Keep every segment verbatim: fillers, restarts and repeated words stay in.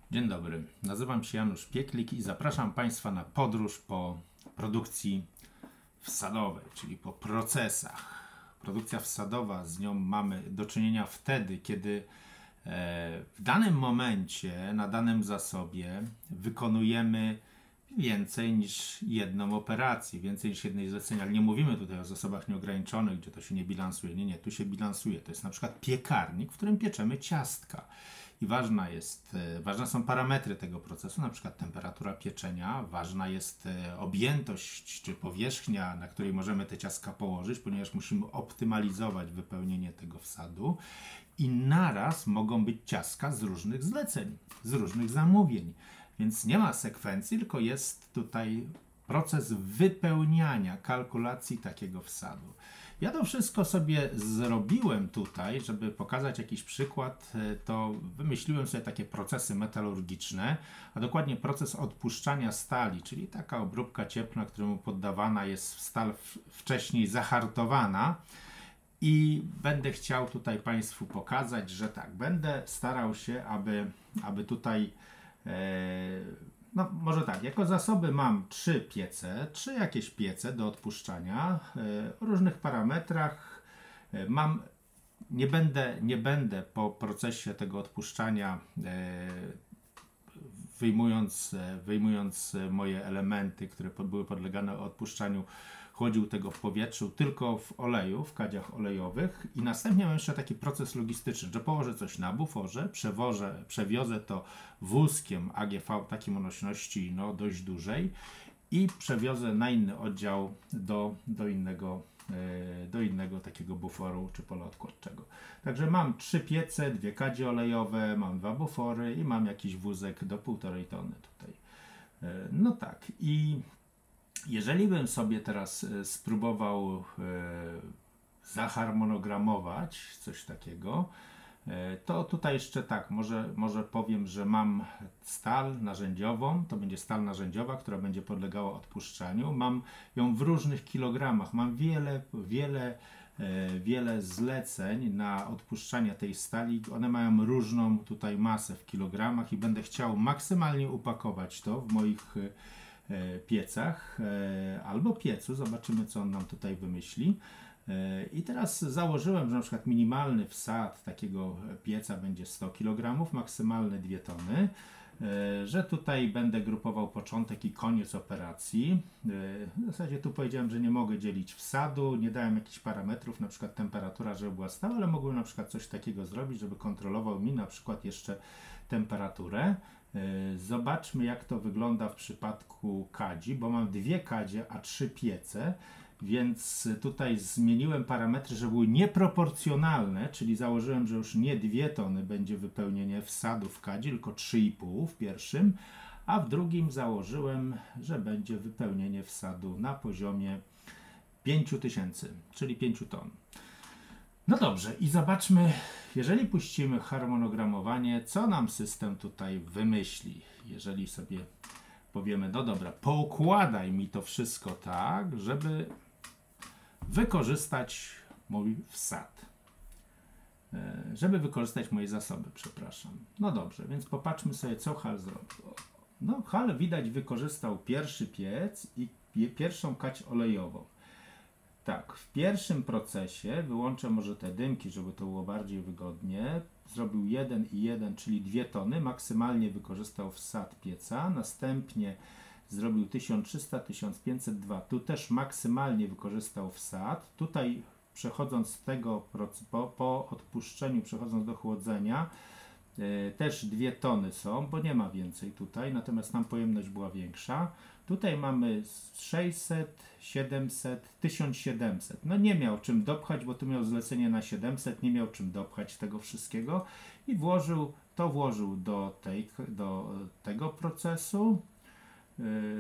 Dzień dobry, nazywam się Janusz Pieklik i zapraszam Państwa na podróż po produkcji wsadowej, czyli po procesach. Produkcja wsadowa, z nią mamy do czynienia wtedy, kiedy w danym momencie, na danym zasobie wykonujemy więcej niż jedną operację, więcej niż jednej zlecenia. Ale nie mówimy tutaj o zasobach nieograniczonych, gdzie to się nie bilansuje. Nie, nie, tu się bilansuje. To jest na przykład piekarnik, w którym pieczemy ciastka. I ważna jest, ważne są parametry tego procesu, na przykład temperatura pieczenia, ważna jest objętość czy powierzchnia, na której możemy te ciastka położyć, ponieważ musimy optymalizować wypełnienie tego wsadu. I naraz mogą być ciastka z różnych zleceń, z różnych zamówień. Więc nie ma sekwencji, tylko jest tutaj proces wypełniania, kalkulacji takiego wsadu. Ja to wszystko sobie zrobiłem tutaj, żeby pokazać jakiś przykład, to wymyśliłem sobie takie procesy metalurgiczne, a dokładnie proces odpuszczania stali, czyli taka obróbka cieplna, któremu poddawana jest stal wcześniej zahartowana. I będę chciał tutaj Państwu pokazać, że tak, będę starał się, aby, aby tutaj, e, no może tak, jako zasoby mam trzy piece, trzy jakieś piece do odpuszczania e, o różnych parametrach. E, mam, nie będę, nie będę po procesie tego odpuszczania e, wyjmując, wyjmując moje elementy, które były podlegane odpuszczaniu, chłodził tego w powietrzu, tylko w oleju, w kadziach olejowych. I następnie mam jeszcze taki proces logistyczny, że położę coś na buforze, przewożę, przewiozę to wózkiem A G V takiej nośności no, dość dużej i przewiozę na inny oddział do, do innego do innego takiego buforu czy pola odkładczego. Także mam trzy piece, dwie kadzie olejowe, mam dwa bufory i mam jakiś wózek do półtorej tony tutaj. No tak, i jeżeli bym sobie teraz spróbował zaharmonogramować coś takiego, to tutaj jeszcze tak, może, może powiem, że mam stal narzędziową, to będzie stal narzędziowa, która będzie podlegała odpuszczaniu. Mam ją w różnych kilogramach, mam wiele, wiele, wiele zleceń na odpuszczanie tej stali. One mają różną tutaj masę w kilogramach i będę chciał maksymalnie upakować to w moich piecach albo piecu. Zobaczymy, co on nam tutaj wymyśli. I teraz założyłem, że na przykład minimalny wsad takiego pieca będzie sto kilogramów, maksymalny dwie tony, że tutaj będę grupował początek i koniec operacji. W zasadzie tu powiedziałem, że nie mogę dzielić wsadu, nie dałem jakichś parametrów, na przykład temperatura, żeby była stała, ale mogłem na przykład coś takiego zrobić, żeby kontrolował mi na przykład jeszcze temperaturę. Zobaczmy, jak to wygląda w przypadku kadzi, bo mam dwie kadzie, a trzy piece. Więc tutaj zmieniłem parametry, żeby były nieproporcjonalne, czyli założyłem, że już nie dwie tony będzie wypełnienie wsadu w kadzie, tylko trzy i pół w pierwszym, a w drugim założyłem, że będzie wypełnienie wsadu na poziomie pięć tysięcy, czyli pięć ton. No dobrze, i zobaczmy, jeżeli puścimy harmonogramowanie, co nam system tutaj wymyśli. Jeżeli sobie powiemy, no dobra, poukładaj mi to wszystko tak, żeby wykorzystać mój wsad. Żeby wykorzystać moje zasoby, przepraszam. No dobrze, więc popatrzmy sobie, co Hal zrobił. No, Hal widać wykorzystał pierwszy piec i pierwszą kadź olejową. Tak, w pierwszym procesie, wyłączę może te dymki, żeby to było bardziej wygodnie, zrobił jeden i jeden, czyli dwie tony, maksymalnie wykorzystał wsad pieca, następnie zrobił tysiąc trzysta, tysiąc pięćset dwa, tu też maksymalnie wykorzystał wsad, tutaj przechodząc z tego, po, po odpuszczeniu, przechodząc do chłodzenia, yy, też dwie tony są, bo nie ma więcej tutaj, natomiast tam pojemność była większa. Tutaj mamy sześćset, siedemset, tysiąc siedemset. No nie miał czym dopchać, bo tu miał zlecenie na siedemset, nie miał czym dopchać tego wszystkiego i włożył, to włożył do, tej, do tego procesu, yy,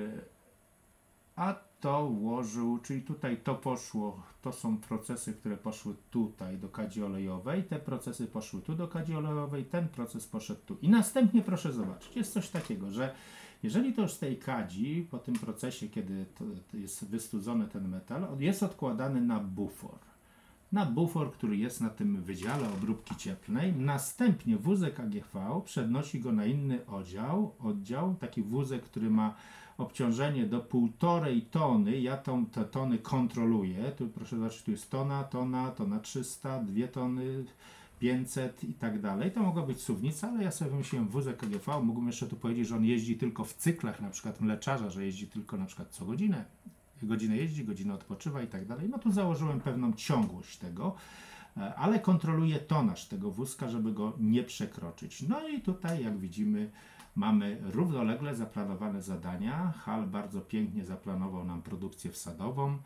a to włożył, czyli tutaj to poszło, to są procesy, które poszły tutaj do kadzi olejowej, te procesy poszły tu do kadzi olejowej, ten proces poszedł tu. I następnie proszę zobaczyć, jest coś takiego, że jeżeli to już z tej kadzi, po tym procesie, kiedy to jest wystudzony ten metal, jest odkładany na bufor. na bufor, który jest na tym wydziale obróbki cieplnej. Następnie wózek A G V przenosi go na inny oddział, oddział taki wózek, który ma obciążenie do półtorej tony. Ja tą, te tony kontroluję. Tu proszę zobaczyć, tu jest tona, tona, tona trzysta, dwie tony, pięćset i tak dalej. To mogła być suwnica, ale ja sobie wymyśliłem wózek A G V. Mógłbym jeszcze tu powiedzieć, że on jeździ tylko w cyklach, na przykład mleczarza, że jeździ tylko na przykład co godzinę. Godzinę jeździ, godzinę odpoczywa i tak dalej. No tu założyłem pewną ciągłość tego, ale kontroluję tonaż tego wózka, żeby go nie przekroczyć. No i tutaj, jak widzimy, mamy równolegle zaplanowane zadania. Hal bardzo pięknie zaplanował nam produkcję wsadową.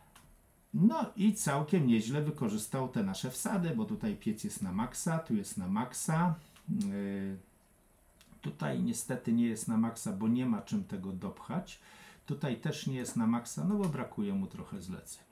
No i całkiem nieźle wykorzystał te nasze wsady, bo tutaj piec jest na maksa, tu jest na maksa. Yy, tutaj niestety nie jest na maksa, bo nie ma czym tego dopchać. Tutaj też nie jest na maksa, no bo brakuje mu trochę zleceń.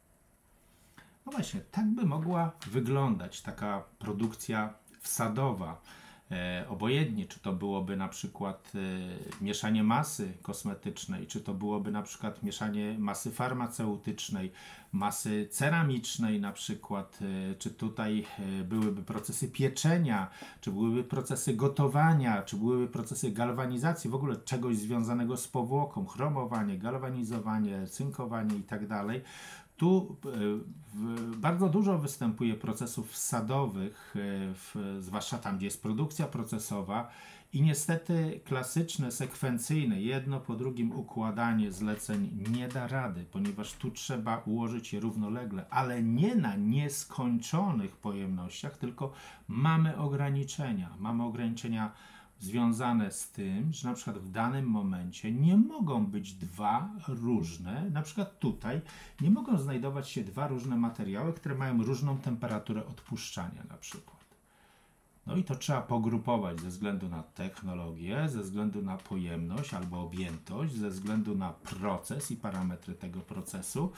No właśnie, tak by mogła wyglądać taka produkcja wsadowa. E, obojętnie, czy to byłoby na przykład e, mieszanie masy kosmetycznej, czy to byłoby na przykład mieszanie masy farmaceutycznej, masy ceramicznej na przykład, e, czy tutaj e, byłyby procesy pieczenia, czy byłyby procesy gotowania, czy byłyby procesy galwanizacji, w ogóle czegoś związanego z powłoką, chromowanie, galwanizowanie, cynkowanie i tak dalej. Tu y, bardzo dużo występuje procesów wsadowych, y, w, zwłaszcza tam, gdzie jest produkcja procesowa i niestety klasyczne, sekwencyjne, jedno po drugim układanie zleceń nie da rady, ponieważ tu trzeba ułożyć je równolegle, ale nie na nieskończonych pojemnościach, tylko mamy ograniczenia. Mamy ograniczenia związane z tym, że na przykład w danym momencie nie mogą być dwa różne, na przykład tutaj nie mogą znajdować się dwa różne materiały, które mają różną temperaturę odpuszczania na przykład. No i to trzeba pogrupować ze względu na technologię, ze względu na pojemność albo objętość, ze względu na proces i parametry tego procesu,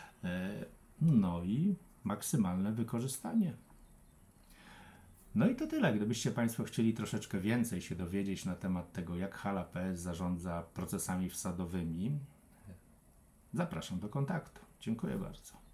no i maksymalne wykorzystanie. No i to tyle. Gdybyście Państwo chcieli troszeczkę więcej się dowiedzieć na temat tego, jak Hala P S zarządza procesami wsadowymi, zapraszam do kontaktu. Dziękuję bardzo.